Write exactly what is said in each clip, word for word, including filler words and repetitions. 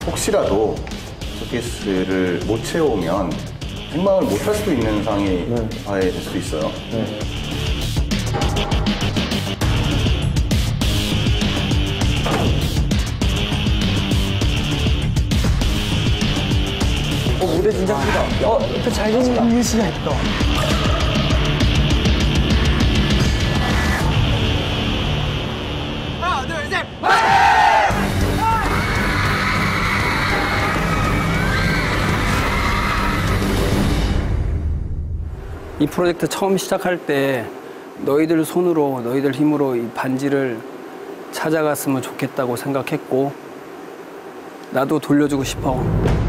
혹시라도 쇼케이스를 못 채우면 생방을 못 할 수도 있는 상황이 네. 아예 될 수도 있어요. 네. 어, 무대 진짜 크다. 어, 또 잘생긴 민규 씨가 있다. 하나, 둘, 셋! 이 프로젝트 처음 시작할 때 너희들 손으로, 너희들 힘으로 이 반지를 찾아갔으면 좋겠다고 생각했고 나도 돌려주고 싶어.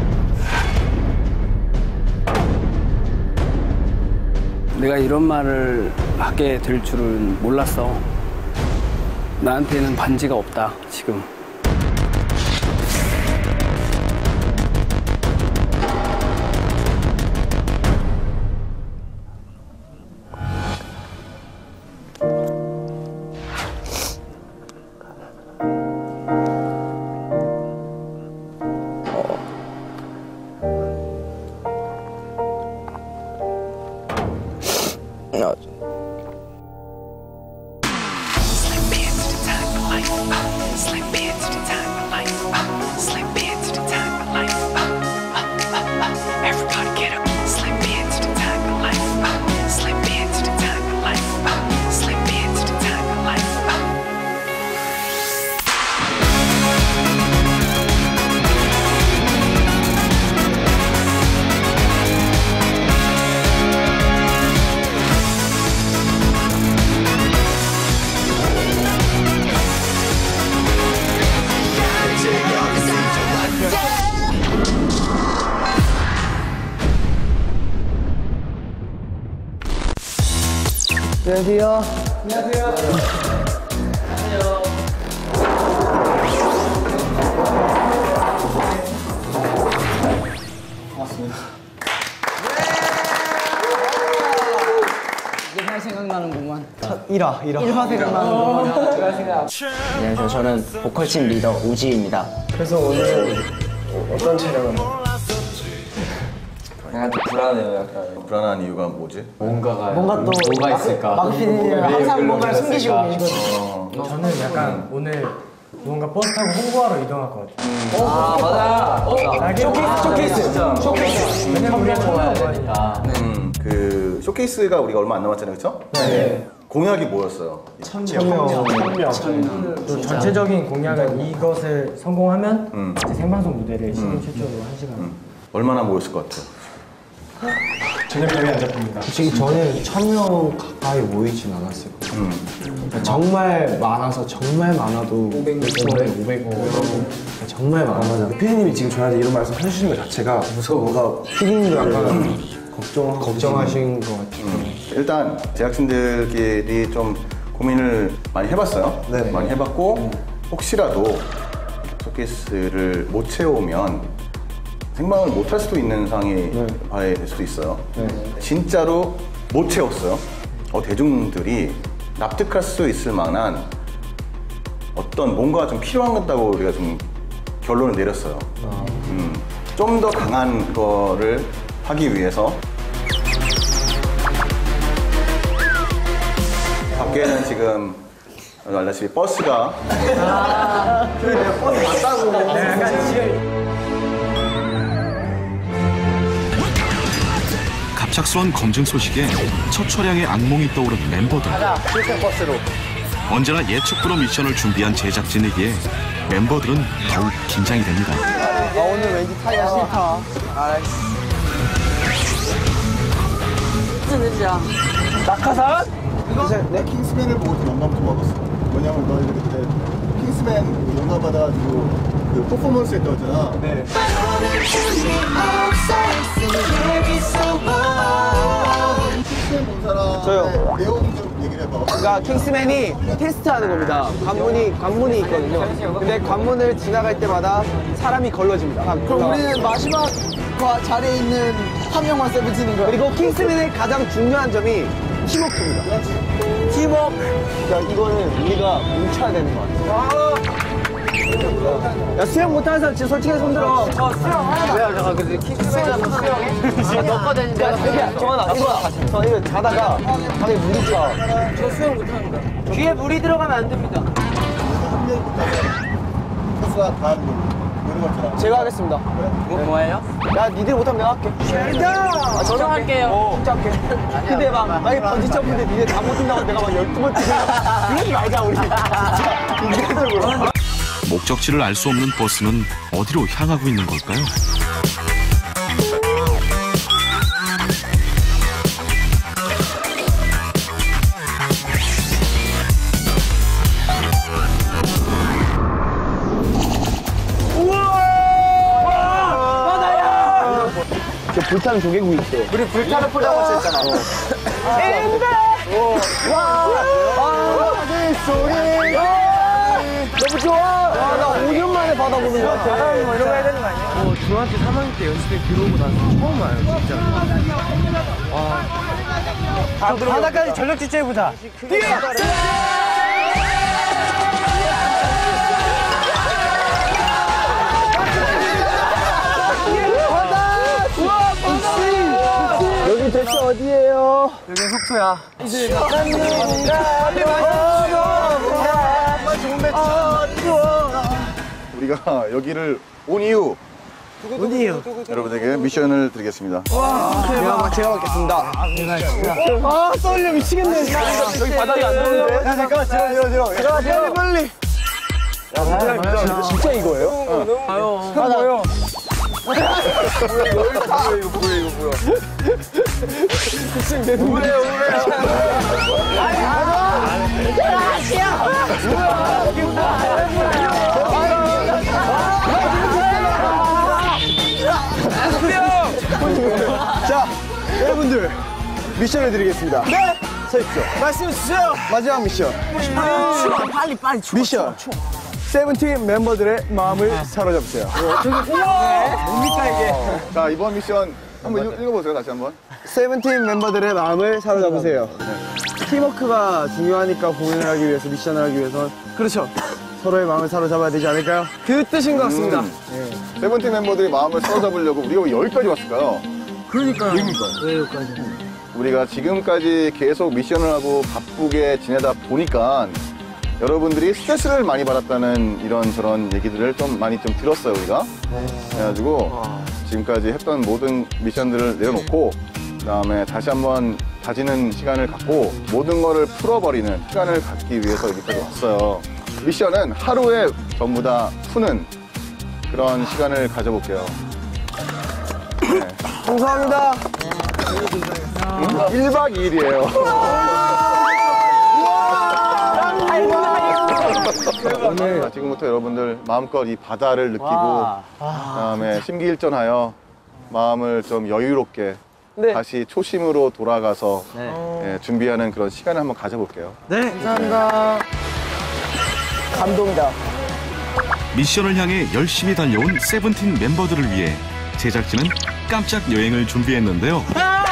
내가 이런 말을 하게 될 줄은 몰랐어. 나한테는 반지가 없다, 지금. 안녕하세요. 안녕하세요. 안녕하세요. 고맙습니다. 옛날 생각나는구만. 첫 일 화, 일 화. 일 화 생각나는구만. 안녕하세요. 저는 보컬팀 리더 우지입니다. 그래서 오늘 어떤 촬영을? 약간 좀 불안해요, 약간. 불안한 이유가 뭐지? 뭔가가 뭔가 또 뭐가 있을까? 마크피디님 항상 뭔가를 숨기시고 계시거든요. 어. 저는 약간 오늘 뭔가 버스 타고 홍보하러 이동할 것 같아요. 음. 아, 맞아. 어, 쇼케이스, 쇼케이스. 진짜. 쇼케이스. 왜냐면 우리가 먹어야 되니까. 음, 그 쇼케이스가 우리가 얼마 안 남았잖아요, 그렇죠? 네. 공약이 뭐였어요? 천 명. 또 전체적인 공약은 이것을 성공하면 음. 이제 생방송 무대를 시민 최초로 한 시간. 음. 얼마나 모였을 것 같아요? 전혀 감이 안 잡힙니다. 솔직히 저는 천 명 가까이 모이진 않았을 거예요. 음. 그러니까 정말 많아서 정말 많아도 오백 명, 오백 명 정말 많아서 피디님이 지금 저한테 이런 말씀 해주시는 것 자체가 뭔가 피디님도 약간 걱정, 걱정하신 것 같아요. 음. 일단 제작진들끼리 좀 고민을 많이 해봤어요. 네. 많이 해봤고 혹시라도 쇼케이스를 못 채우면 생방을 못 할 수도 있는 상황이 네. 아예 될 수도 있어요. 네. 진짜로 못 채웠어요. 어, 대중들이 납득할 수 있을 만한 어떤 뭔가 좀 필요한 것다고 우리가 좀 결론을 내렸어요. 아. 음, 좀 더 강한 거를 하기 위해서 밖에는 지금 알다시피 버스가 아, 그래, 내가 버스 왔다고. 네, 약간 지금 갑작스러운 검증 소식에 첫 촬영의 악몽이 떠오른 멤버들. 가자, 버스로. 언제나 예측불허 미션을 준비한 제작진에게 멤버들은 더욱 긴장이 됩니다. 아, 오늘 왠지 타기가 싫다. 아이씨. 무슨 뜻이야? 낙하산? 사실 내 킹스맨을 보고 좀 영감 좀 먹었어. 뭐냐면 너희들 그때 킹스맨 영감 받아가지고 그 퍼포먼스 했다고 했잖아. 네. 킹스맨 본 사람 저요. 내용 좀 얘기를 해봐. 그러니까 킹스맨이 테스트하는 겁니다. 관문이 관문이 있거든요. 근데 관문을 지나갈 때마다 사람이 걸러집니다. 그럼 우리는 마지막 자리에 있는 한 명만 세븐틴인 거야. 그리고 킹스맨의 가장 중요한 점이 팀워크입니다. 팀워크. 그러니까 이거는 우리가 뭉쳐야 되는 것 같아요. 야, 수영 못하는 사람 진짜 솔직히 손들어. 어, 수영 하나도. 야, 잠깐, 근데 킥스맨이라서 수영해? 야, 너거든. 야, 여기야, 정환아, 이거야. 저 이거 자다가 방에 물이 차. 저 수영 못합니다. 귀에 물이 들어가면 안 됩니다. 제가 하겠습니다. 이거 뭐예요? 야, 니들 못하면 내가 할게. 아, 저는 할게요. 진짜 할게. 근데 막, 만약에 번지 점프인데 니네 다 못한다고 내가 막 열두 번 뛰면 그러지 말자, 우리. 인간적으로. 목적지를 알 수 없는 버스는 어디로 향하고 있는 걸까요? 저 불타는 조개구이 있어. 우리 불타는 포장마차 했잖아. 인베! 와! 와! 소리! 너무 좋아! 와, 나 오 년 만에 받아보는 것 같아. 뭐 이런 거 해야 되는 거 아니야? 어, 중학교 삼 학년 때 연습생 들어오고 나서 처음 와요, 진짜. 와. 바다까지 전력 질주해보자. 뛰어! 여기 대체 어디예요? 여기 속초야. 이제 작가님인가 빨리 마셔. 좋은 배치. 우리가 여기를 온 이유 어디예요? 여러분에게 미션을 드리겠습니다. 제가, 제가 받겠습니다. 아, 떨려 미치겠네. 여기 바닥이 안 나오는데? 야, 잠깐만, 들어, 들어, 들어. 들어, 빨리, 빨리. 야, 진짜, 진짜 이거예요? 아유. 뭐예요? 뭐야 이거 뭐야 이거 뭐야 뭐예요, 뭐예요? 아니, 가자! 아시야! 뭐야? 이게 뭐야? 자, 여러분들 미션을 드리겠습니다. 네. 서 있죠. 말씀해 주세요. 마지막 미션. 빨리 빨리 추워. 미션. 세븐틴 멤버들의 마음을 사로잡으세요. 뭡니까 이게? 자 이번 미션 한번 읽- 읽어보세요 다시 한번. 세븐틴 멤버들의 마음을 사로잡으세요. 팀워크가 중요하니까 공연을 하기 위해서 미션을 하기 위해선 그렇죠. 서로의 마음을 사로잡아야 되지 않을까요? 그 뜻인 것 같습니다. 음. 세븐틴 멤버들이 마음을 사로잡으려고 우리가 왜 여기까지 왔을까요? 그러니까요. 왜 여기까지? 우리가 지금까지 계속 미션을 하고 바쁘게 지내다 보니까 여러분들이 스트레스를 많이 받았다는 이런저런 얘기들을 좀 많이 좀 들었어요 우리가. 그래가지고 지금까지 했던 모든 미션들을 내려놓고 그다음에 다시 한번 다지는 시간을 갖고 모든 거를 풀어버리는 시간을 갖기 위해서 여기까지 왔어요. 미션은 하루에 전부 다 푸는 그런 시간을 가져볼게요. 네. 감사합니다. 일 박 이 일이에요. 오늘 지금부터 여러분들 마음껏 이 바다를 느끼고 그다음에 심기일전하여 마음을 좀 여유롭게 네. 다시 초심으로 돌아가서 예, 준비하는 그런 시간을 한번 가져볼게요. 네. 감사합니다. 감동이다. 미션을 향해 열심히 달려온 세븐틴 멤버들을 위해 제작진은 깜짝 여행을 준비했는데요.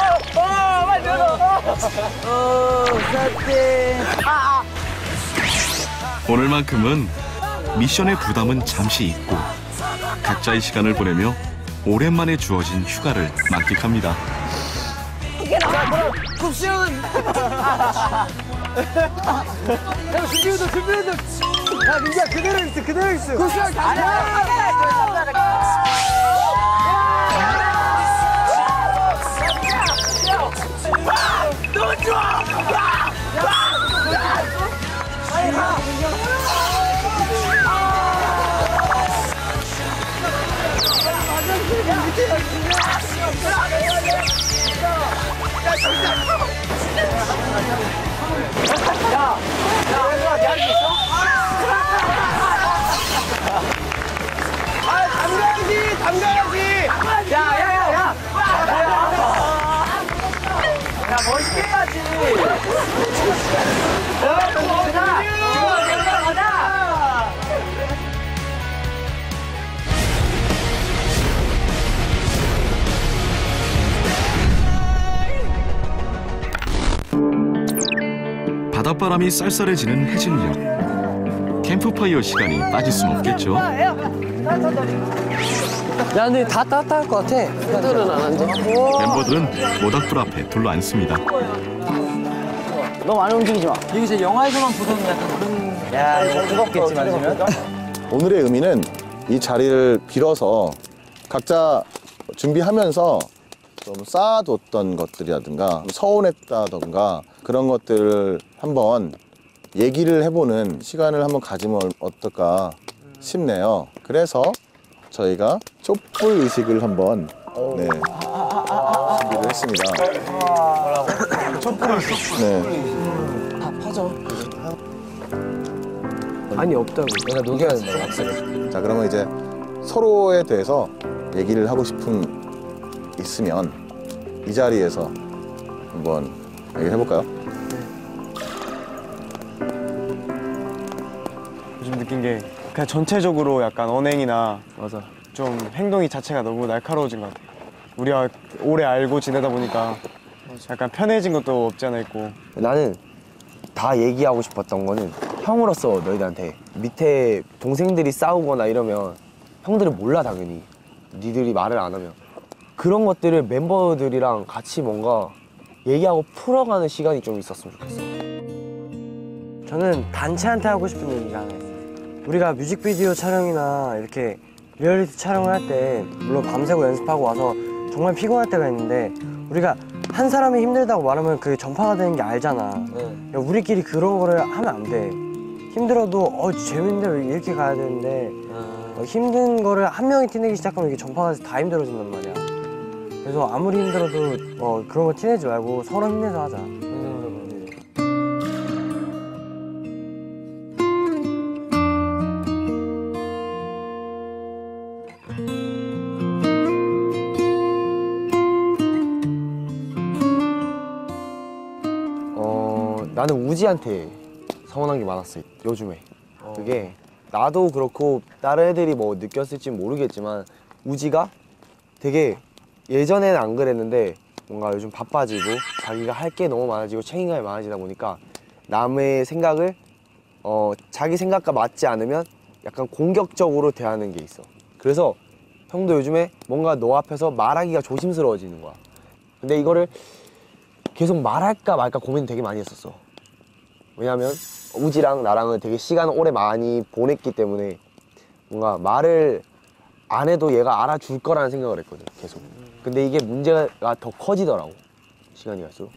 오늘만큼은 미션의 부담은 잠시 잊고 각자의 시간을 보내며 오랜만에 주어진 휴가를 만끽합니다. 굽시은. 야, 준비해도 준비해도. 야, 민지야 그대로 있어, 그대로 있어. 굽시은 너무 좋아. 빨리 가. 담가야지, 담가야지. 야, 야, 야, 야. 야, 멋있게 해야지. 가자. 가자. 바닷바람이 쌀쌀해지는 해질녘. 캠프파이어 시간이 빠질 순 없겠죠. 야, 근데 다 따뜻할 것 같아. 애들은 안 앉아. 멤버들은 모닥불 앞에 둘러앉습니다. 너 많이 움직이지 마. 이게 진짜 영화에서만 보던 약간 그런. 야, 이거 뜨겁겠지, 만지면? 오늘의 의미는 이 자리를 빌어서 각자 준비하면서 좀 쌓아뒀던 것들이라든가 서운했다던가 그런 것들을 한번 얘기를 해보는 시간을 한번 가지면 어떨까 싶네요. 그래서 저희가 촛불 의식을 한번 네, 준비를 했습니다. 촛불 의식. 네. 아니, 없다고. 내가 녹여야 된다, 왁스를. 자, 그러면 이제 서로에 대해서 얘기를 하고 싶은 있으면 이 자리에서 한번 얘기를 해볼까요? 요즘 느낀 게 그냥 전체적으로 약간 언행이나 맞아. 좀 행동이 자체가 너무 날카로워진 것 같아요. 우리가 오래 알고 지내다 보니까 약간 편해진 것도 없지 않아 있고. 나는 다 얘기하고 싶었던 거는 형으로서 너희들한테 밑에 동생들이 싸우거나 이러면 형들은 몰라 당연히 니들이 말을 안 하면 그런 것들을 멤버들이랑 같이 뭔가 얘기하고 풀어가는 시간이 좀 있었으면 좋겠어. 저는 단체한테 하고 싶은 얘기가 하나 있어요. 우리가 뮤직비디오 촬영이나 이렇게 리얼리티 촬영을 할 때 물론 밤새고 연습하고 와서 정말 피곤할 때가 있는데 우리가 한 사람이 힘들다고 말하면 그게 전파가 되는 게 알잖아. 야, 우리끼리 그런 거를 하면 안 돼. 힘들어도 어 재밌는데 왜 이렇게 가야 되는데 어, 힘든 거를 한 명이 티내기 시작하면 이게 전파가 돼서 다 힘들어진단 말이야. 그래서 아무리 힘들어도 어, 그런 거 티내지 말고 서로 힘내서 하자. 어 나는 우지한테 서운한 게 많았어 요즘에. 그게 나도 그렇고 다른 애들이 뭐 느꼈을지 모르겠지만 우지가 되게 예전에는 안 그랬는데 뭔가 요즘 바빠지고 자기가 할 게 너무 많아지고 책임감이 많아지다 보니까 남의 생각을 어 자기 생각과 맞지 않으면 약간 공격적으로 대하는 게 있어. 그래서 형도 요즘에 뭔가 너 앞에서 말하기가 조심스러워지는 거야. 근데 이거를 계속 말할까 말까 고민 되게 많이 했었어. 왜냐면 우지랑 나랑은 되게 시간을 오래 많이 보냈기 때문에 뭔가 말을 안 해도 얘가 알아줄 거라는 생각을 했거든 계속. 근데 이게 문제가 더 커지더라고 시간이 갈수록.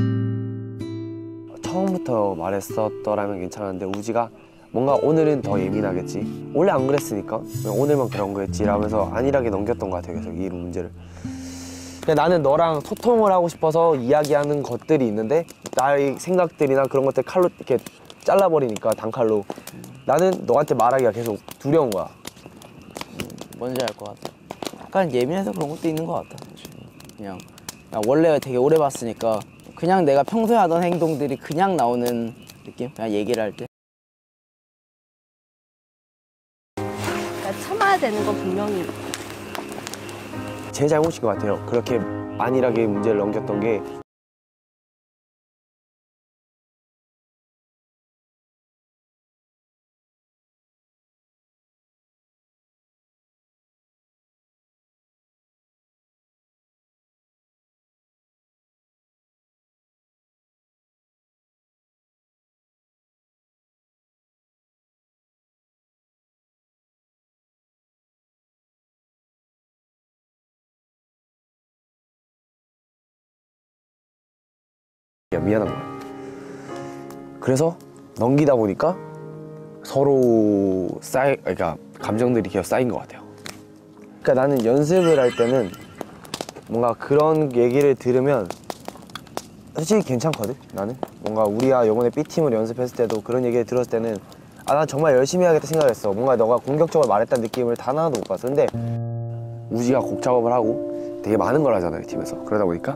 처음부터 말했었더라면 괜찮았는데 우지가 뭔가 오늘은 더 예민하겠지, 원래 안 그랬으니까 오늘만 그런 거였지 라면서 안일하게 넘겼던 것 같아 계속 이 문제를. 그냥 나는 너랑 소통을 하고 싶어서 이야기하는 것들이 있는데 나의 생각들이나 그런 것들 칼로 이렇게 잘라버리니까 단칼로 나는 너한테 말하기가 계속 두려운 거야. 뭔지 알 것 같아. 약간 예민해서 그런 것도 있는 것 같아. 그냥, 그냥 원래 되게 오래 봤으니까 그냥 내가 평소에 하던 행동들이 그냥 나오는 느낌? 그냥 얘기를 할 때. 그러니까 참아야 되는 건 분명히 제 잘못인 것 같아요. 그렇게 안일하게 문제를 넘겼던 게. 미안한 거야. 그래서 넘기다 보니까 서로 쌓이, 그러니까 감정들이 계속 쌓인 것 같아요. 그러니까 나는 연습을 할 때는 뭔가 그런 얘기를 들으면 솔직히 괜찮거든. 나는 뭔가 우리가 이번에 B팀을 연습했을 때도 그런 얘기를 들었을 때는 아, 난 정말 열심히 해야겠다 생각했어. 뭔가 너가 공격적으로 말했다는 느낌을 단 하나도 못 봤어. 근데 우지가 곡 작업을 하고 되게 많은 걸 하잖아요 팀에서. 그러다 보니까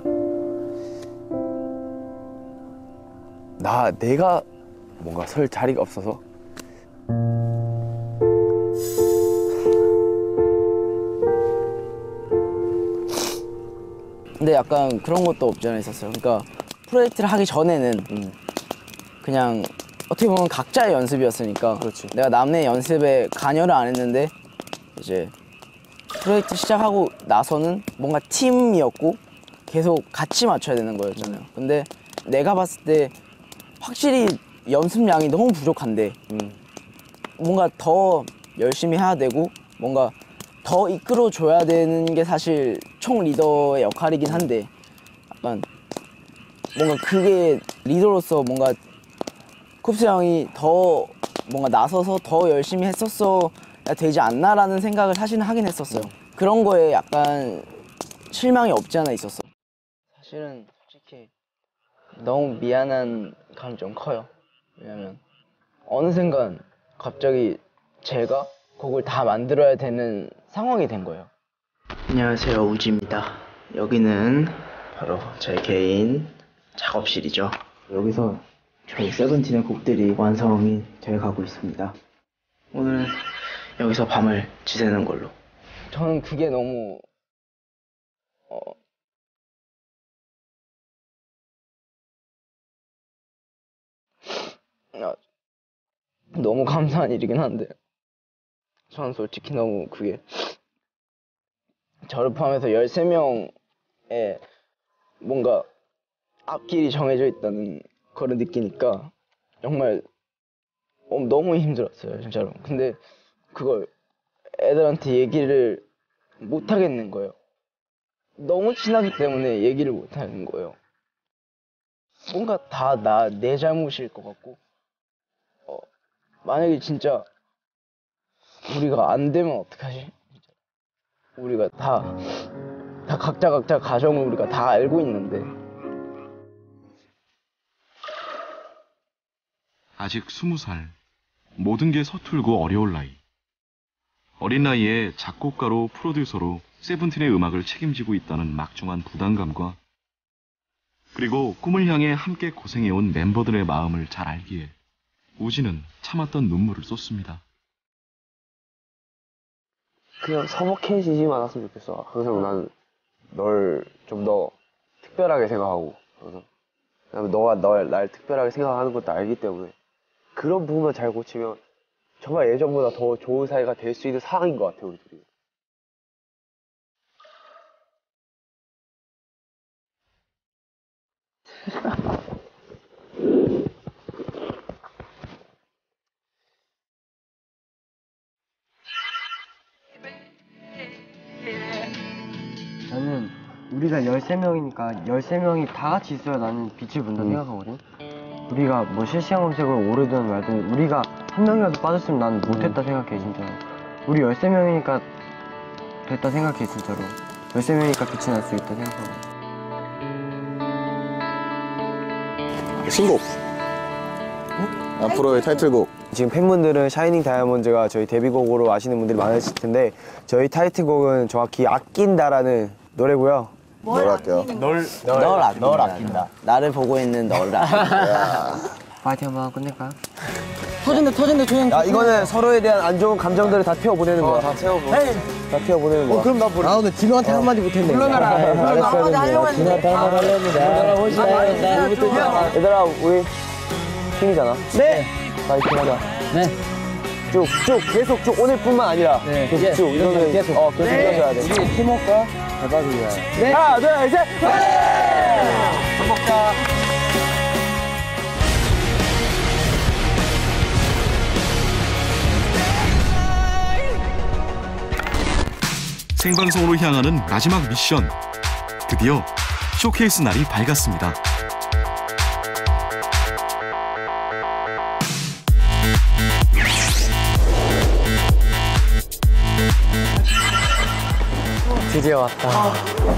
나 내가 뭔가 설 자리가 없어서 근데 약간 그런 것도 없지 않아 있었어요. 그러니까 프로젝트를 하기 전에는 음. 그냥 어떻게 보면 각자의 연습이었으니까 그렇지. 내가 남의 연습에 관여를 안 했는데 이제 프로젝트 시작하고 나서는 뭔가 팀이었고 계속 같이 맞춰야 되는 거였잖아요. 근데 내가 봤을 때 확실히 연습량이 너무 부족한데 음. 뭔가 더 열심히 해야 되고 뭔가 더 이끌어줘야 되는 게 사실 총 리더의 역할이긴 한데 약간 뭔가 그게 리더로서 뭔가 쿱스 형이 더 뭔가 나서서 더 열심히 했었어야 되지 않나라는 생각을 사실은 하긴 했었어요. 그런 거에 약간 실망이 없지 않아 있었어. 사실은 솔직히 너무 미안한 감이 좀 커요. 왜냐면 어느 순간 갑자기 제가 곡을 다 만들어야 되는 상황이 된 거예요. 안녕하세요, 우지입니다. 여기는 바로 제 개인 작업실이죠. 여기서 저희 세븐틴의 곡들이 완성이 되어 가고 있습니다. 오늘은 여기서 밤을 지새는 걸로. 저는 그게 너무 어... 아, 너무 감사한 일이긴 한데 저는 솔직히 너무 그게 저를 포함해서 열세 명의 뭔가 앞길이 정해져 있다는 걸 느끼니까 정말 너무 힘들었어요, 진짜로. 근데 그걸 애들한테 얘기를 못 하겠는 거예요. 너무 친하기 때문에 얘기를 못 하는 거예요. 뭔가 다 나 내 잘못일 것 같고 어, 만약에 진짜 우리가 안 되면 어떡하지? 우리가 다, 다 각자 각자 가정을 우리가 다 알고 있는데 아직 스무 살, 모든 게 서툴고 어려울 나이. 어린 나이에 작곡가로 프로듀서로 세븐틴의 음악을 책임지고 있다는 막중한 부담감과 그리고 꿈을 향해 함께 고생해온 멤버들의 마음을 잘 알기에 우지는 참았던 눈물을 쏟습니다. 그냥 서먹해지지만 않았으면 좋겠어. 항상 난 널 좀 더 특별하게 생각하고, 그래서 그다음에 너가 널 날 특별하게 생각하는 것도 알기 때문에 그런 부분만 잘 고치면 정말 예전보다 더 좋은 사이가 될 수 있는 상황인 것 같아, 우리 둘이. 나는 우리가 열세 명이니까 열세 명이 다 같이 있어야 나는 빛을 본다 음. 생각하거든. 우리가 뭐 실시간 검색을 오르든 말든 우리가 한 명이라도 빠졌으면 나는 못했다 생각해, 진짜로. 우리 열세 명이니까 됐다 생각해, 진짜로. 열세 명이니까 빛이 날 수 있다 생각하고. 신곡. 앞으로의 타이틀곡. 지금 팬분들은 샤이닝 다이아몬드가 저희 데뷔곡으로 아시는 분들이 많으실 텐데 저희 타이틀곡은 정확히 아낀다라는 노래고요. 널 할게요. 널, 널, 아, 널 아낀다. 나를 보고 있는 널 아낀다. 파이팅 한번 끝낼까요? 터진다, 터진다, 조용. 야, 이거는 서로에 대한 안 좋은 감정들을 다 태워보내는 거야. 다 태워보내. 다 태워보내는 거야. 어, 그럼 나 뭐... 아, 오늘 디노한테 어. 한마디 못했네. 물러나라. 잘했어야 했네. 디노한테 한마디 하려는데. 얘들아, 우리 팀이잖아. 네. 파이팅 하자. 네. 쭉, 쭉, 계속 쭉. 오늘뿐만 아니라. 네. 계속 쭉. 이거는 계속. 어, 계속 이어져야 돼. 우리 팀워크가 대박이야. 네. 하나, 둘, 셋. 행복하. 생방송으로 향하는 마지막 미션. 드디어 쇼케이스 날이 밝았습니다. 드디어 왔다. 어,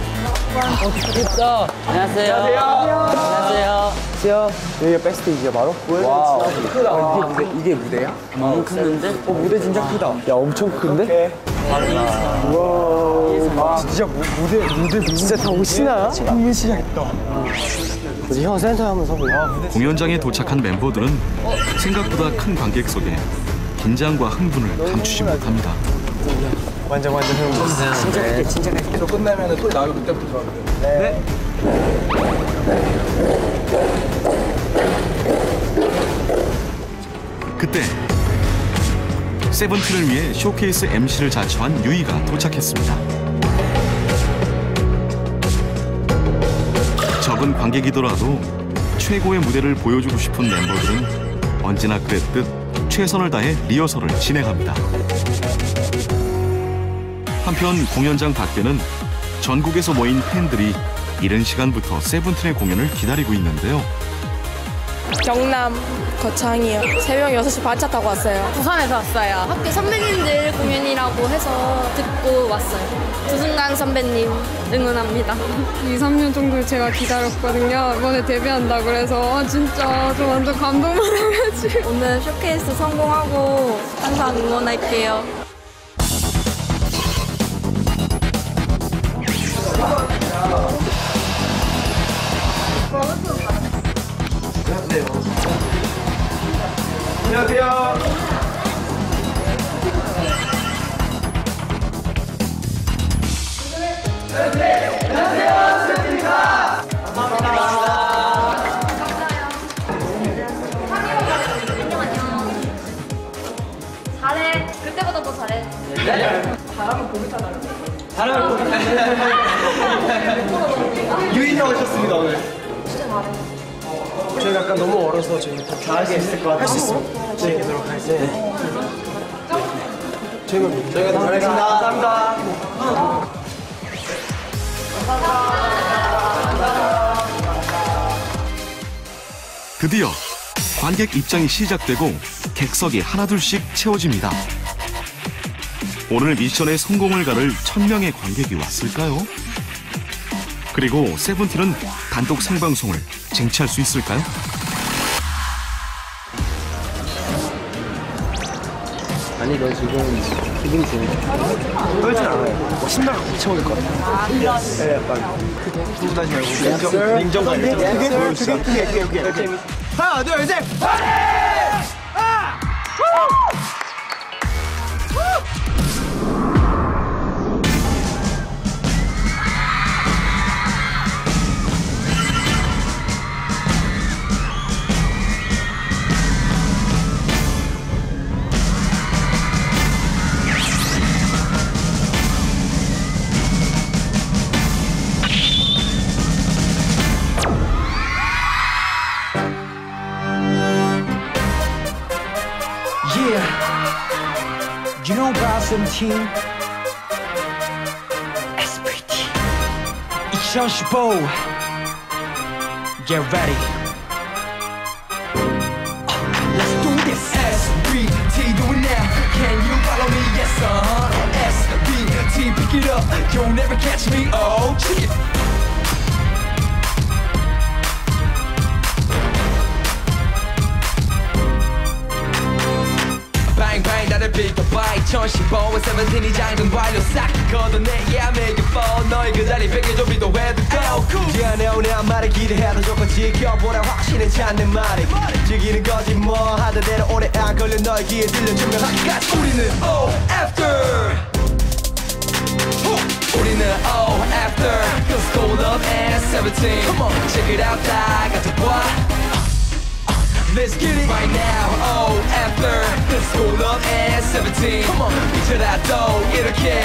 좋겠다. 안녕하세요. 안녕하세요. 안녕하세요. 여기가 백스테이지야, 바로? 와우. 크다. 아, 이게, 이게 무대야? 너무 큰데? 어, 무대 진짜 크다. 야, 엄청 큰데? 와, 진짜 무, 무대, 무대 진짜 다 오시나? 공연 시작했다. 우리 형 센터에 한번 서볼래? 공연장에 도착한 멤버들은 생각보다 큰 관객석에 긴장과 흥분을 감추지 못합니다. 완전 완전 흥분. 진짜 진짜 저 끝나면 소리 나면 그때부터 들어가면 돼요. 네. 그때 세븐틴을 위해 쇼케이스 엠시를 자처한 유이가 도착했습니다. 적은 관객이더라도 최고의 무대를 보여주고 싶은 멤버들은 언제나 그랬듯 최선을 다해 리허설을 진행합니다. 한편 공연장 밖에는 전국에서 모인 팬들이 이른 시간부터 세븐틴의 공연을 기다리고 있는데요. 경남 거창이요. 새벽 여섯 시 반차 타고 왔어요. 부산에서 왔어요. 학교 선배님들 공연이라고 해서 듣고 왔어요. 두승강 선배님 응원합니다. 이, 삼 년 정도 제가 기다렸거든요. 이번에 데뷔한다 그래서 진짜 저 완전 감동 받아가지고. 오늘 쇼케이스 성공하고 항상 응원할게요. 안녕하세요. 잘해. 그때보다 더 잘해. 잘하면 고기타 나요. 잘하면 고기타. 유인이 오셨습니다 오늘. 진짜 잘해. 저희가 약간 너무 어려서 저희 더 잘하게 있을 것 같아요. 할 수 있습니다. 저희 노력 할 때. 저희가 저희가 더 잘하겠습니다. 감사합니다. 드디어 관객 입장이 시작되고 객석이 하나둘씩 채워집니다. 오늘 미션의 성공을 가를 천 명의 관객이 왔을까요? 그리고 세븐틴은 단독 생방송을 쟁취할 수 있을까요? 아니 너 지금 기분이 좋으니까 떨진 않아요. 신나게 미쳐버릴 것 같아요. 아, 네, 약간 크게 두다시 말고 냉정, 냉정감 크게 크게 크게 크게 크게 하나 둘 셋 You know about seventeen 에스피티 이천십오 Get ready uh, Let's do this S B T do it now Can you follow me? Yes, uh-huh S B T pick it up You'll never catch me Oh, check it 나를 비켜봐 이천십오에 세븐틴이 장등 발려 싹 걷어내 Yeah make it fall 너의 그 자리 뺏겨줘 비도 해도 go 미안해 오늘 한 말을 기대해도 조금 지켜보라 확신에 않는 말이 즐기는 거지 뭐 하던 대로 오래 안 걸려 너의 귀에 들려 증명하기까지 우리는 O after 우리는 O after Cause gold up and seventeen Come on check it out 다 같이 봐 Let's get it right now, oh, after Let's go up and seventeen Come on, 미쳐라도 이렇게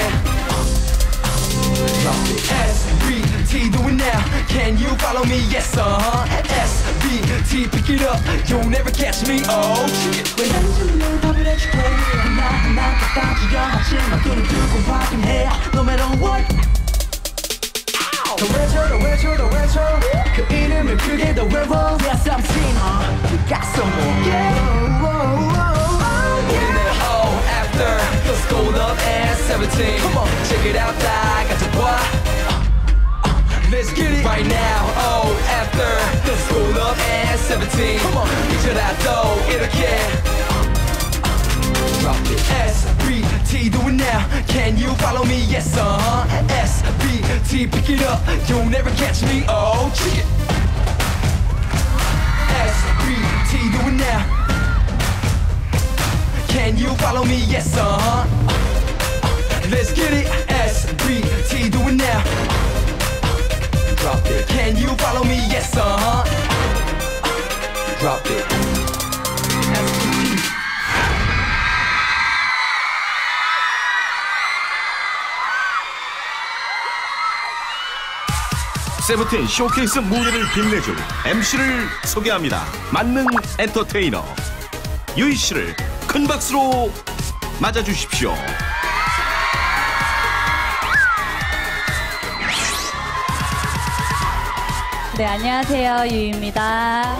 Drop it S B T do it now Can you follow me? Yes, uh-huh S B T pick it up You'll never catch me, oh, shit 왜 난지를 답을 해줄게 하나하나 다 지겨하지만 눈을 뜨고 확인해 No matter what 더 외쳐 더 외쳐 더 외쳐 그 이름을 크게 더 외워 Yes I'm seeing We got some more yeah. 우리는 O after Let's go up and seventeen Come on check it out 다 같이 봐 Let's get it right now O after Let's go up and seventeen Come on 미쳐라도 이렇게 Drop it S B T do it now Can you follow me? Yes uh-huh S B T pick it up You'll never catch me Oh check it S B T do it now Can you follow me? Yes uh-huh Let's get it S B T do it now Drop it Can you follow me? Yes uh-huh Drop it S B T 세븐틴 쇼케이스 무대를 빛내줄 엠씨를 소개합니다. 만능 엔터테이너 유희 씨를 큰 박수로 맞아주십시오. 네, 안녕하세요. 유희입니다.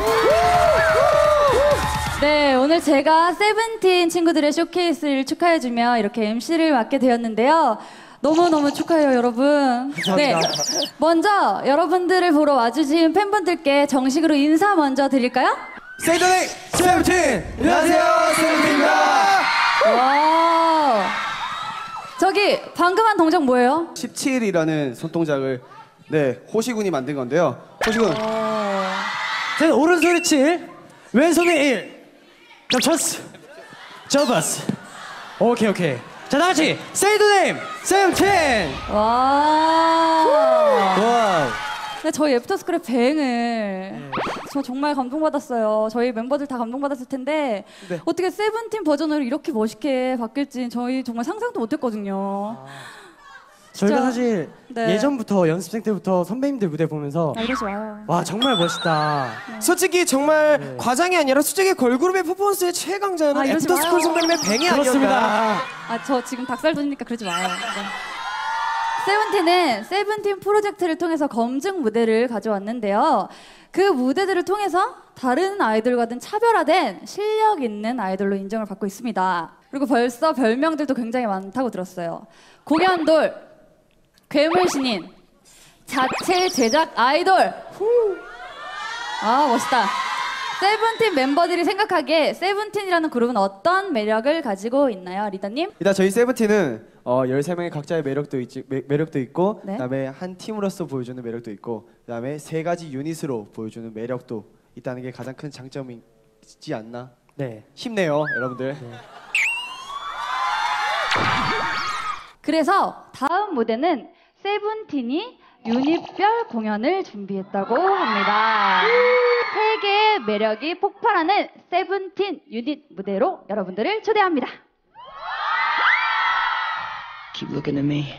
네, 오늘 제가 세븐틴 친구들의 쇼케이스를 축하해주며 이렇게 엠씨를 맡게 되었는데요. 너무너무 축하해요, 여러분. 네, 먼저 여러분들을 보러 와주신 팬분들께 정식으로 인사 먼저 드릴까요? 세이더넥 세븐틴! 안녕하세요, 세븐틴입니다. 와, 저기 방금 한 동작 뭐예요? 십칠이라는 손동작을 네 호시군이 만든 건데요. 호시군. 제 오른손이 칠, 왼손이 일. 그럼 쳤어. 접었어. 오케이 오케이. 자, 다 같이 Say the name 세븐틴. 와. 와우. 네, 저희 애프터스쿨의 배행을 저 정말 감동받았어요. 저희 멤버들 다 감동받았을 텐데 네. 어떻게 세븐틴 버전으로 이렇게 멋있게 바뀔지 저희 정말 상상도 못했거든요. 저희가 진짜, 사실 네. 예전부터 연습생 때부터 선배님들 무대 보면서 아, 이러지 마요. 와 정말 멋있다. 솔직히 정말 과장이 아니라 솔직히 걸그룹의 퍼포먼스의 최강자는 아, 이러지 애프터스쿨 마요. 선배님의 뱅이 그렇습니다. 아니었나. 아, 저 지금 닭살 돋으니까 그러지 마요. 네. 세븐틴은 세븐틴 프로젝트를 통해서 검증 무대를 가져왔는데요. 그 무대들을 통해서 다른 아이돌과는 차별화된 실력 있는 아이돌로 인정을 받고 있습니다. 그리고 벌써 별명들도 굉장히 많다고 들었어요. 공연돌, 괴물신인, 자체 제작 아이돌. 후. 아, 멋있다. 세븐틴 멤버들이 생각하기에 세븐틴이라는 그룹은 어떤 매력을 가지고 있나요, 리더님? 일단 저희 세븐틴은 어, 열세 명의 각자의 매력도, 있지, 매, 매력도 있고 네. 그다음에 한 팀으로서 보여주는 매력도 있고 그다음에 세 가지 유닛으로 보여주는 매력도 있다는 게 가장 큰 장점이지 않나. 네. 힘내요, 여러분들. 네. 그래서 다음 무대는 세븐틴이 유닛별 공연을 준비했다고 합니다. 세 개의 매력이 폭발하는 세븐틴 유닛 무대로 여러분들을 초대합니다. Keep looking at me.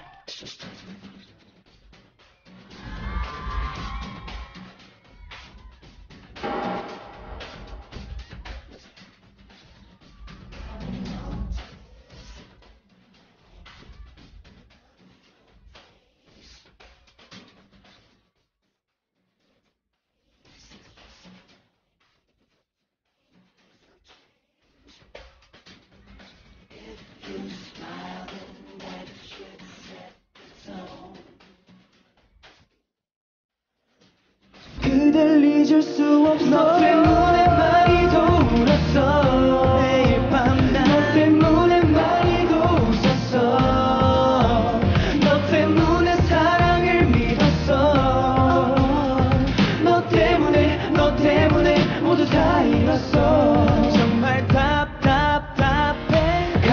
그댈 잊을 수 없어. 너 때문에 많이 돌았어. 매일 밤 너 때문에 많이도 웃었어. 너 때문에 사랑을 믿었어. 너 때문에 너 때문에 모두 다 잃었어. 정말 답답답해.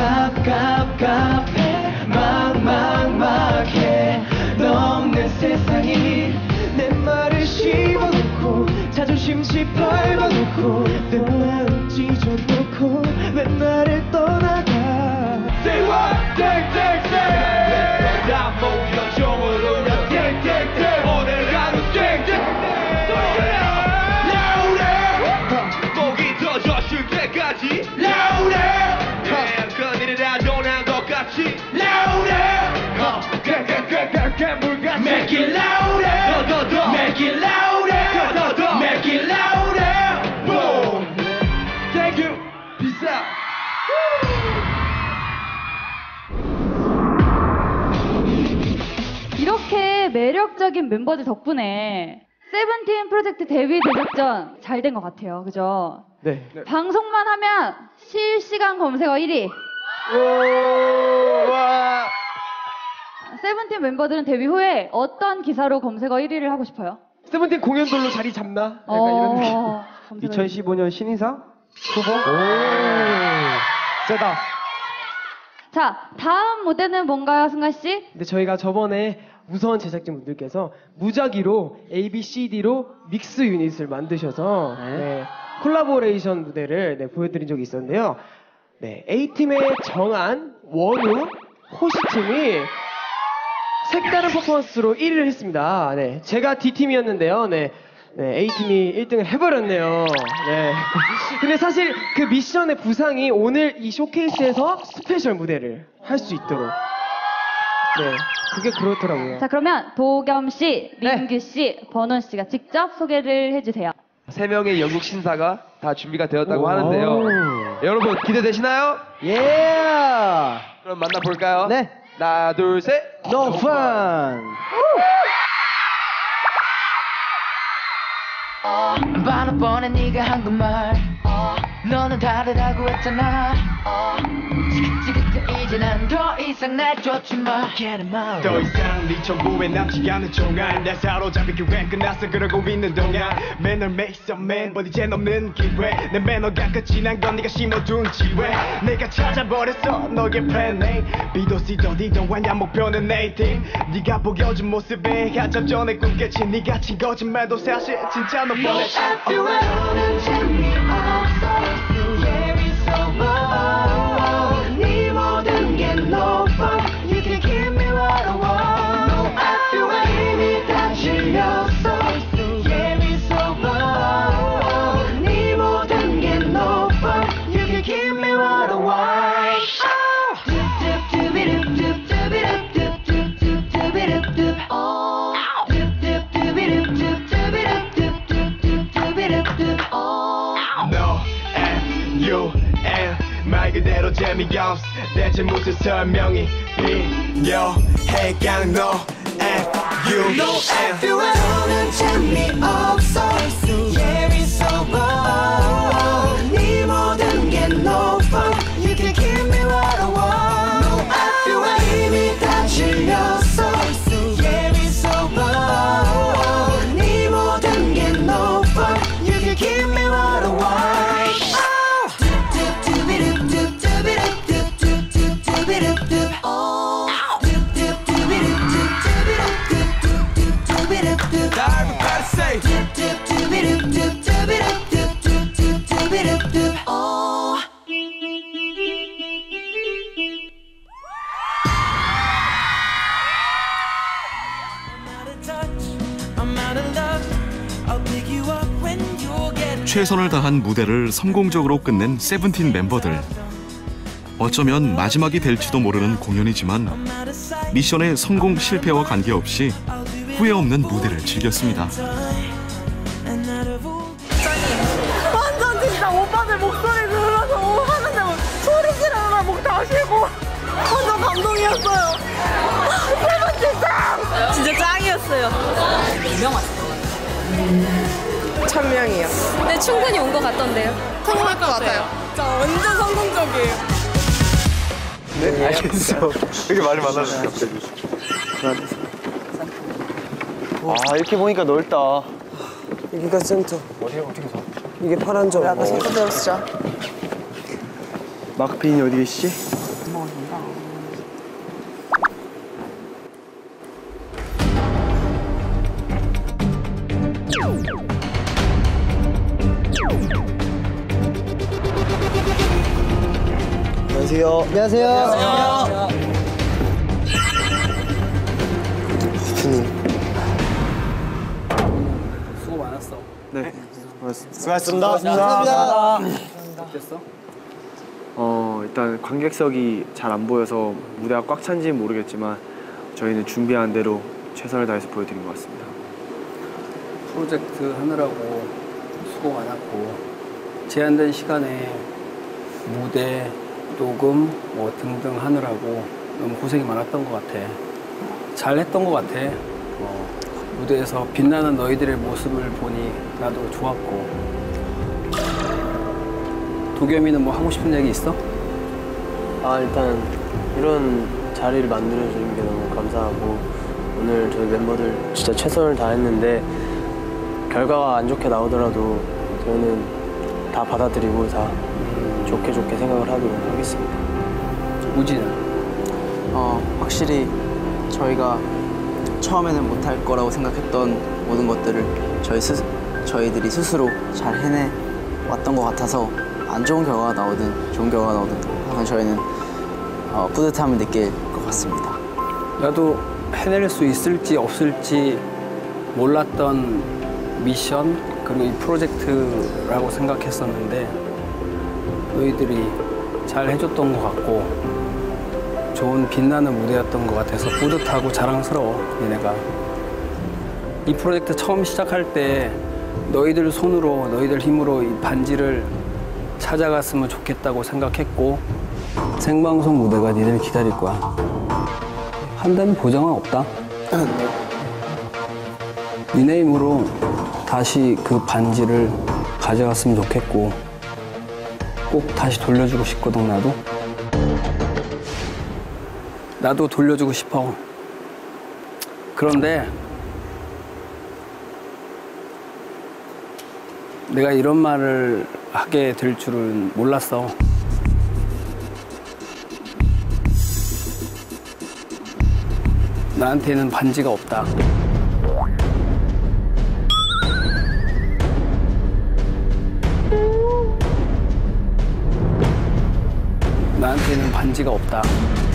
갑갑갑해. 막막막해. 너 없는 세상이 내 말을 씹어놓고 자존심 시뻘건놓고 내 마음 찢어놓고 왜 나를 떠나가. Say what? Take, take, take. 나 모여 정으로 나 take, take, take. 오늘 하루 take, take, take. Louder. 목이 터졌을 때까지 Louder. 그들이 다 떠난 것 같이 Louder. 괴물같이 Make it louder. 더, 더, 더. Make it louder. 더, 더, 더. Make it louder. Boom. Thank you. Peace out. 이렇게 매력적인 멤버들 덕분에 세븐틴 프로젝트 데뷔 대작전 잘 된 것 같아요. 그죠? 네. 방송만 하면 실시간 검색어 일 위. 와. 세븐틴 멤버들은 데뷔 후에 어떤 기사로 검색어 일 위를 하고 싶어요? 세븐틴 공연돌로 자리 잡나? 약간 어, 이런 검색어 느낌. 이천십오 년 신인상 후보. 오. 세다. 자, 다음 무대는 뭔가요, 승관 씨? 근데 저희가 저번에 무서운 제작진 분들께서 무작위로 A, B, C, D로 믹스 유닛을 만드셔서 네, 콜라보레이션 무대를 네, 보여드린 적이 있었는데요. 네, A팀의 정한, 원우, 호시팀이 색다른 퍼포먼스로 일 위를 했습니다. 네, 제가 D팀이었는데요. 네, 네, A팀이 일 등을 해버렸네요. 네. 근데 사실 그 미션의 부상이 오늘 이 쇼케이스에서 스페셜 무대를 할 수 있도록. 네, 그게 그렇더라고요. 자, 그러면 도겸 씨, 민규 씨, 버논 씨가 직접 소개를 해주세요. 세 명의 영국 신사가 다 준비가 되었다고 하는데요. 여러분 기대되시나요? 예. 그럼 만나볼까요? 네. 하나, 둘, 셋. No fun. 반을 뻔해 네가 한 그 말 너는 다르다고 했잖아 지긋지긋해 이제 난 더 이상 날 쫓지 마 Get him out 더 이상 네 정보에 남지 않은 종알 날 사로잡힌 기회 끝났어 그러고 있는 동안 매너 make some man but 이젠 없는 기회 내 매너가 끝이 난 건 네가 심어둔 지혜 내가 찾아버렸어 너의 plan A B도 C도 D도 아냐 목표는 A 팀 네가 보여준 모습에 한참 전에 꿈깼지 네가 친 거짓말도 사실 진짜 너 뻔해 너는 재미없어 Yeah it's over 네 모든 게 no fun You can give me what I want No I feel 이미 다 질렸어 Yeah it's over 네 모든 게 no fun You can give me what I want 말 그대로 재미없어 대체 무슨 설명이 필요해 그냥 no and you No and you 너는 재미없어 Yeah it's over 네 모든 게 no fun You can give me what I want No and you 이미 다 질렸어 Yeah it's over 네 모든 게 no fun You can give me what I want 최선을 다한 무대를 성공적으로 끝낸 세븐틴 멤버들. 어쩌면 마지막이 될지도 모르는 공연이지만 미션의 성공 실패와 관계없이 후회 없는 무대를 즐겼습니다. 완전 진짜 오빠들 목소리 들으면서 하는데 뭐 소리 지르면 목 다 쉬고 완전 감동이었어요. 세븐틴 짱! 진짜 짱이었어요. 몇 명 왔어요? 천 명이요. 네, 충분히 온 것 같던데요. 성공할 것 같아요. 진짜 완전 성공적이에요. 네, 알겠어. 이렇게 말이 많아졌어, 갑자기. 아 이렇게 보니까 넓다. 여기가 센터. 어디가 어떻게 사? 이게 파란 점. 아까 센터 진짜. 마크핀이 어디 계시지? 안녕하세요. 안녕하세요. 안녕하세요. 대표님. 수고 많았어. 네. 수고하셨습니다. 수고하셨습니다. 어땠어? 어 일단 관객석이 잘 안 보여서 무대가 꽉 찬지는 모르겠지만 저희는 준비한 대로 최선을 다해서 보여드린 것 같습니다. 프로젝트 하느라고 수고 많았고 제한된 시간에 무대, 녹음 뭐 등등 하느라고 너무 고생이 많았던 것 같아. 잘했던 것 같아. 어, 무대에서 빛나는 너희들의 모습을 보니 나도 좋았고. 도겸이는 뭐 하고 싶은 얘기 있어? 아 일단 이런 자리를 만들어주는 게 너무 감사하고 오늘 저희 멤버들 진짜 최선을 다했는데 결과가 안 좋게 나오더라도 저희는 다 받아들이고 다 좋게 좋게 생각을 하도록 하겠습니다. 우진은? 어, 확실히 저희가 처음에는 못할 거라고 생각했던 모든 것들을 저희 스, 저희들이 스스로 잘 해내 왔던 것 같아서 안 좋은 결과가 나오든 좋은 결과가 나오든 항상 저희는 어, 뿌듯함을 느낄 것 같습니다. 나도 해낼 수 있을지 없을지 몰랐던 미션 그리고 이 프로젝트라고 생각했었는데 너희들이 잘 해줬던 것 같고 좋은 빛나는 무대였던 것 같아서 뿌듯하고 자랑스러워. 니네가 이 프로젝트 처음 시작할 때 너희들 손으로 너희들 힘으로 이 반지를 찾아갔으면 좋겠다고 생각했고 생방송 무대가 니들 기다릴 거야. 한다는 보장은 없다. 니네 힘으로 다시 그 반지를 가져갔으면 좋겠고 꼭 다시 돌려주고 싶거든. 나도 나도 돌려주고 싶어. 그런데 내가 이런 말을 하게 될 줄은 몰랐어. 나한테는 반지가 없다. 나한테는 반지가 없다.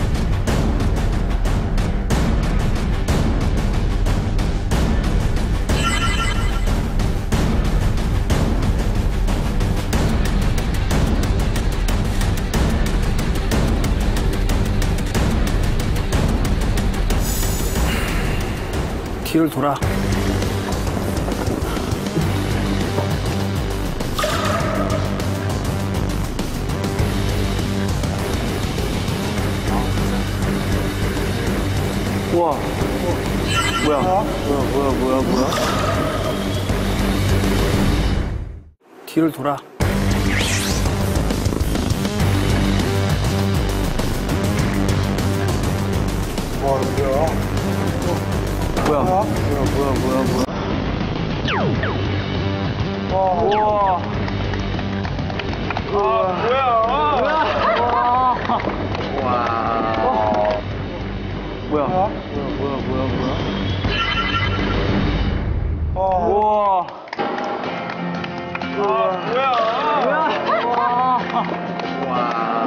뒤를 돌아. 우와. 뭐야? 뭐야, 뭐야, 뭐야, 뭐야? 뒤를 돌아. 와, 뭐야? 뭐야? 뭐야, 뭐야, 뭐야, 뭐야? 와, 우와. 아, 뭐야? 뭐야? 와. 뭐야? 뭐야, 뭐야, 뭐야, 뭐야? 우와. 아, 뭐야? 뭐야?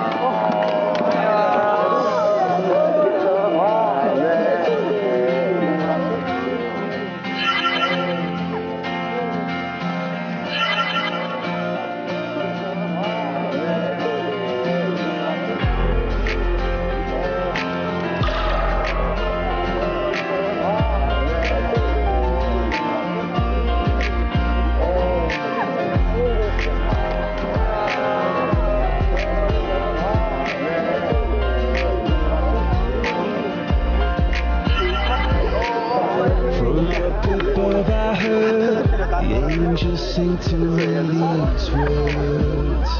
Angels sing to me these words,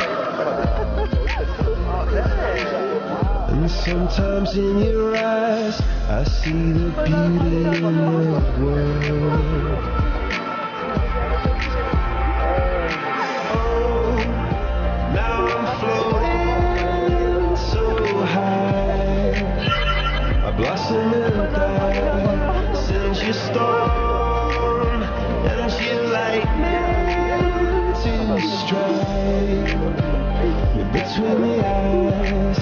and sometimes in your eyes I see the beauty in the world. Oh, now I'm floating so high, a blossom in the dark sends you storm, and you lightning to strike me between the eyes.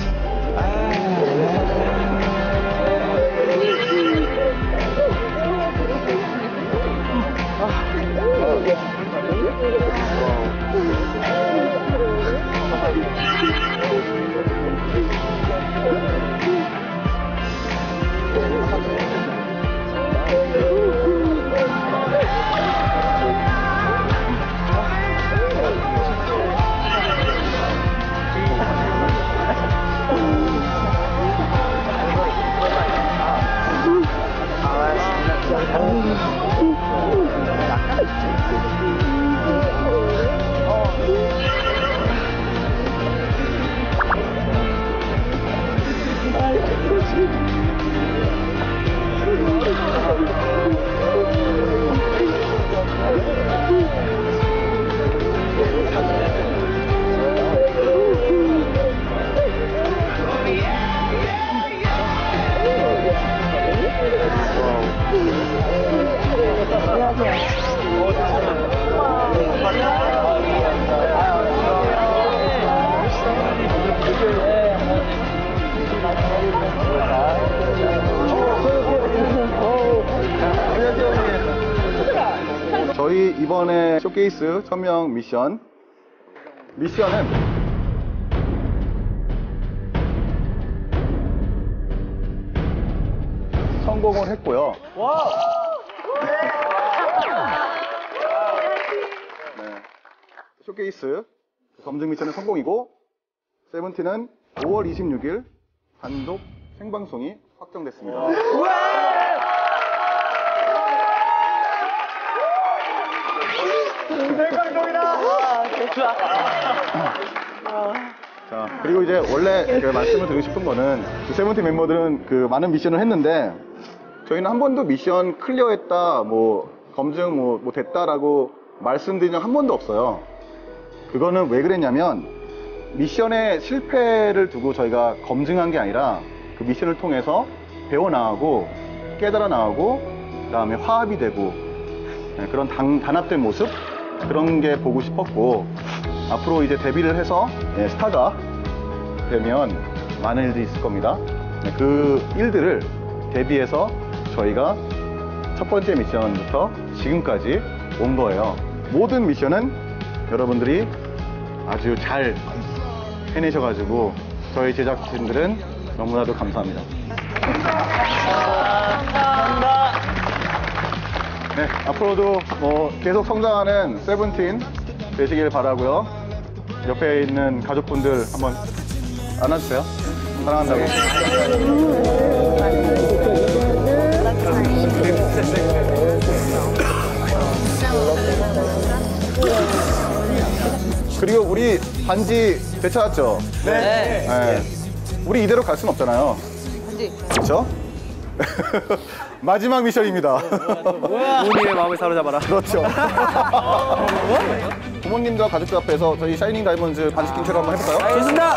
저희 이번에 쇼케이스 천명 미션 미션은 성공을 했고요. 네. 쇼케이스 검증 미션은 성공이고 세븐틴은 오월 이십육일 단독 생방송이 확정됐습니다. 자, 그리고 이제 원래 제가 말씀을 드리고 싶은 거는 그 세븐틴 멤버들은 그 많은 미션을 했는데 저희는 한 번도 미션 클리어했다, 뭐 검증 뭐, 뭐 됐다라고 말씀드린 적 한 번도 없어요. 그거는 왜 그랬냐면 미션의 실패를 두고 저희가 검증한 게 아니라 그 미션을 통해서 배워나가고 깨달아 나가고 그다음에 화합이 되고 네, 그런 당, 단합된 모습 그런 게 보고 싶었고 앞으로 이제 데뷔를 해서 네, 스타가 되면 많은 일들이 있을 겁니다. 네, 그 일들을 대비해서 저희가 첫 번째 미션부터 지금까지 온 거예요. 모든 미션은 여러분들이 아주 잘 해내셔가지고 저희 제작진들은 너무나도 감사합니다. 네, 앞으로도 뭐 계속 성장하는 세븐틴 되시길 바라고요. 옆에 있는 가족분들 한번 안아주세요. 사랑한다고. 그리고 우리 반지 되찾았죠? 네. 네. 우리 이대로 갈 순 없잖아요. 반지. 그렇죠? 마지막 미션입니다. 부모님의 마음을 사로잡아라. 그렇죠. 부모님과 가족들 앞에서 저희 샤이닝 다이몬드 반지 킹 체로 한번 해볼까요? 좋습니다.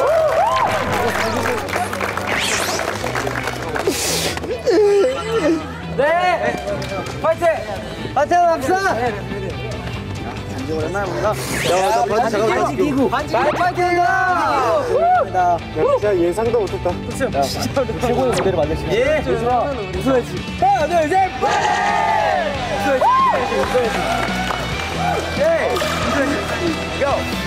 네! 파이팅! 파이팅 합시다! 오랜만에 봅니다. 야, 나 반지 잠깐만. 기구. 반지 파이팅이다! 감사합니다. 진짜 예상도 못했다. 진짜 최고의 무대를 만드시네. 예! 예술아, 웃어야지. 하나, 둘, 셋! 웃어야지. 웃어야지. 예! 웃어야지. 고!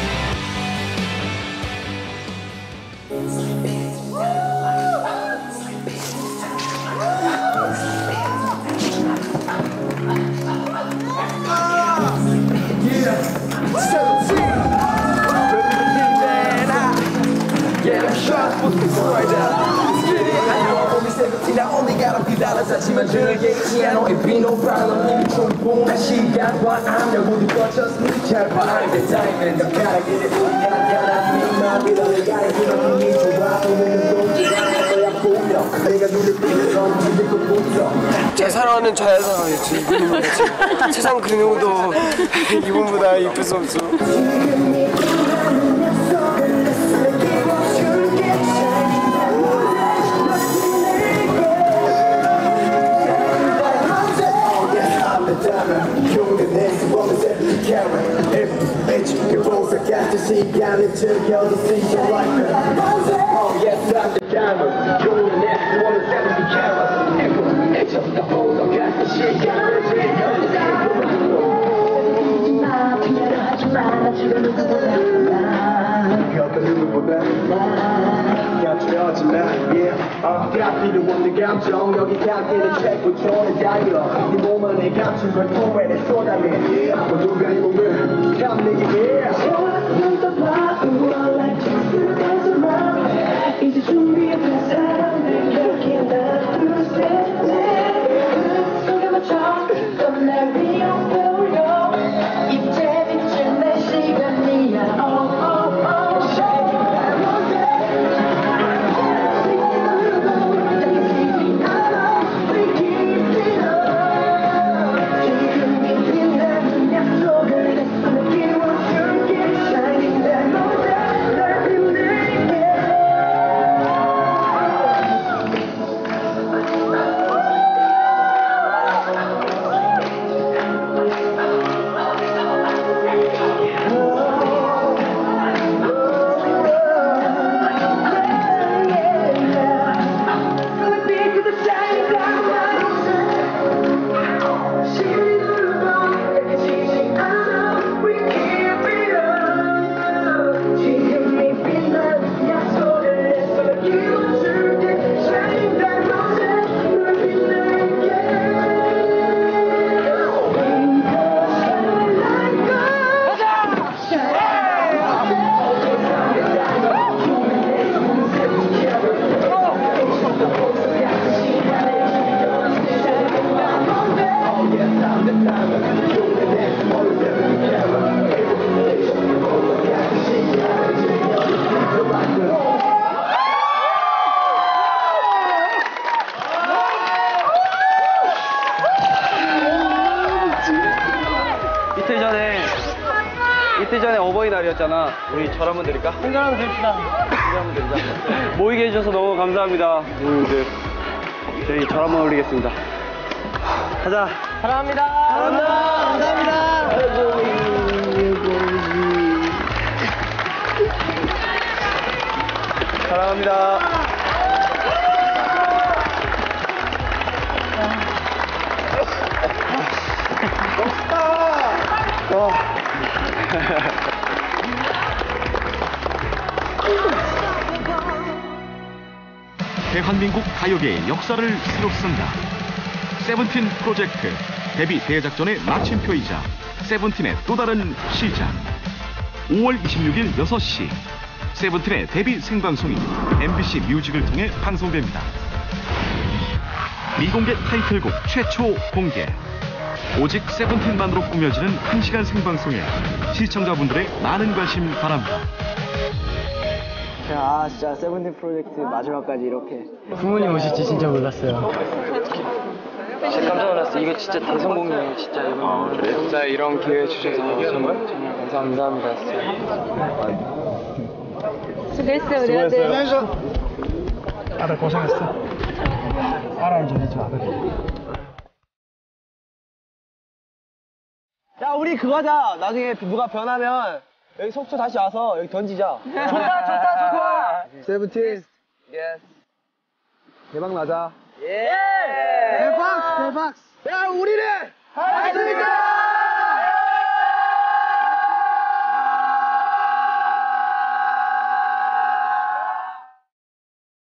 I only got a few dollars 하지만 즐기지 않아 It be no problem 이미 충분한 시간과 압력을 거쳤으니 잘 봐야 돼 타임은 더 gotta get it 우리가 가라 믿만 믿어 내가 해주는 힘이 좋아 오늘은 동지가 거야 보며 내가 눈을 뜨면서 눈을 또 보며 제 사랑하는 자연사랑이지 이분보다 세상 그 누구도 이분보다 이쁠 수 없어. 시간을 즐겨도 see you like it Oh yes I'm the diamond 좋은 내 원은 seventy carats 에고 애초부터 보석같은 시간을 즐겨도 see 마 피해를 하지마 나 지금 누구보다 나 어떤 누구보다 나 곁들여진 나 yeah 다 필요 없는 감정 여기 닿기는 책고 좋은 달려 네 몸은 내 감정을 포획해 쏟아내 모두가 이 몸을 감내게 해 이제 준비된 사람들 여기 하나 둘셋넷 속에 맞춰 날 위로 떠올려 이제 미친 내 시간이야 oh oh oh shake it down one day we keep it up 지금 이 빛나는 약속을 내 손에 끼워줄게 shining that moon 이틀 전에 어버이날이었잖아. 우리 절 한번 드릴까? 한절 한번 드립시다. 한절 한번 드리자. 모이게 해주셔서 너무 감사합니다. 부모님들. 저희 절 한번 올리겠습니다. 가자. 사랑합니다. 사랑합니다. 감사합니다. 사랑합니다. 대한민국 가요계의 역사를 새로 쓴다. 세븐틴 프로젝트 데뷔 대작전의 마침표이자 세븐틴의 또 다른 시작. 오월 이십육일 여섯 시 세븐틴의 데뷔 생방송이 엠비씨 뮤직을 통해 방송됩니다. 미공개 타이틀곡 최초 공개. 오직 세븐틴만으로 꾸며지는 한 시간 생방송에 시청자분들의 많은 관심 바랍니다. 아 진짜 세븐틴 프로젝트 마지막까지 이렇게 부모님 오실지 진짜 몰랐어요. 진짜 깜짝 놀랐어. 이거 진짜 대성공이에요. 진짜 이거. 아, 그래? 진짜 이런 기회 주셔서 정말 정말 감사합니다. 진짜. 수고했어요, 우리 아들. 아들 고생했어. 사랑을 좀 해줘, 아들. 야, 우리 그거 하자. 나중에 누가 변하면 여기 속초 다시 와서 여기 던지자. 좋다, 좋다, 좋다. 세븐틴. 예스. 대박 나자. 예. 대박, 대박. 야, 우리를